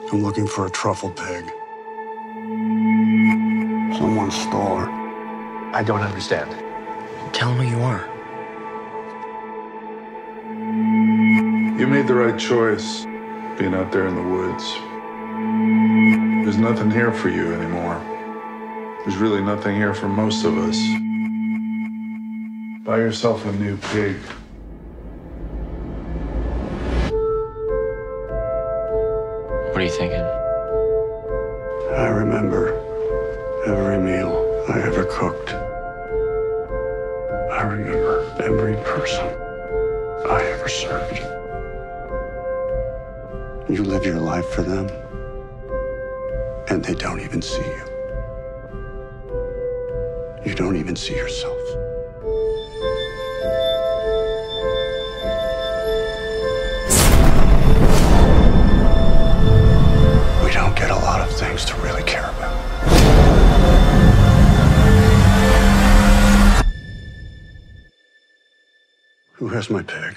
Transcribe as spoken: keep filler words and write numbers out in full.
I'm looking for a truffle pig. Someone stole her. I don't understand. Tell him who you are. You made the right choice, being out there in the woods. There's nothing here for you anymore. There's really nothing here for most of us. Buy yourself a new pig. What are you thinking? I remember every meal I ever cooked. I remember every person I ever served. You live your life for them, and they don't even see you. You don't even see yourself. We don't get a lot of things to really care about. Who has my pig?